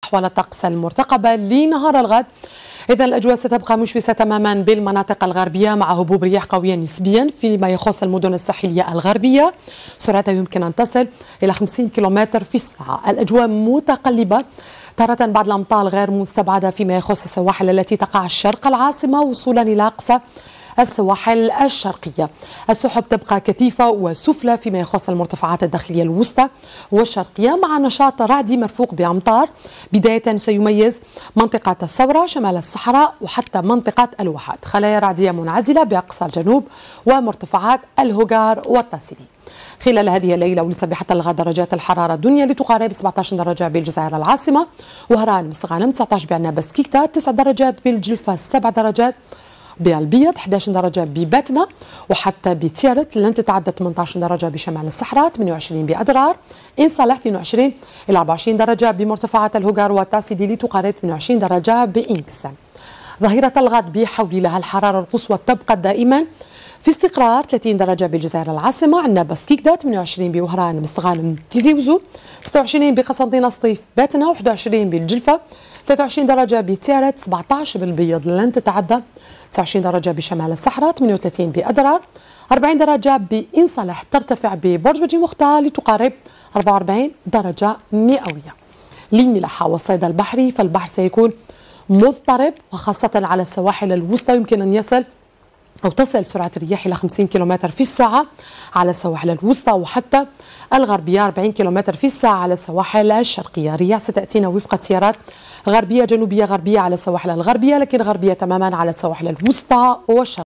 أحوال الطقس المرتقبة لنهار الغد. إذا الأجواء ستبقى مشمسة تماما بالمناطق الغربية مع هبوب رياح قوية نسبيا فيما يخص المدن الساحلية الغربية، سرعتها يمكن أن تصل إلى 50 كيلومتر في الساعة. الأجواء متقلبة، تارة بعض الأمطار غير مستبعدة فيما يخص السواحل التي تقع شرق العاصمة وصولا إلى أقصى السواحل الشرقية. السحب تبقى كثيفة وسفلى فيما يخص المرتفعات الداخلية الوسطى والشرقية مع نشاط رعدي مرفوق بأمطار. بداية سيميز منطقة الثورة شمال الصحراء وحتى منطقة الواحات، خلايا رعدية منعزلة بأقصى الجنوب ومرتفعات الهوغار والتاسيدي. خلال هذه الليلة ولصبيحة الغد درجات الحرارة الدنيا لتقارب 17 درجة بالجزائر العاصمة، وهران مستغانم 19 بعنابة كيكتا، 9 درجات بالجلفة، 7 درجات بالبيض، 11 درجة بباتنا وحتى بتيارت لن تتعدى 18 درجة بشمال الصحراء، 28 بأدرار، إن صالح 22 إلى 24 درجة بمرتفعات الهوغار والتاسيدي لتقارب 28 درجة بإنكسام. ظهيرة الغد بحول لها الحرارة القصوى تبقى دائما في استقرار، 30 درجة بالجزائر العاصمة، عنابة كيكدا، 28 بوهران مستغانم تيزي وزو، 26 بقسنطينة سطيف باتنا، 21 بالجلفة، 23 درجة بتيارت، 17 بالبيض لن تتعدى 29 درجة بشمال الصحراء، 38 بأدرار، 40 درجة بإن صالح ترتفع ببرج بجي مختار لتقارب 44 درجة مئوية. للملاحة والصيد البحري فالبحر سيكون مضطرب وخاصة على السواحل الوسطى، يمكن أن تصل سرعة الرياح إلى 50 كيلومتر في الساعة على السواحل الوسطى وحتى الغربية، 40 كيلومتر في الساعة على السواحل الشرقية. الرياح ستأتينا وفق تيارات غربية جنوبية غربية على السواحل الغربية، لكن غربية تماما على السواحل الوسطى والشرقية.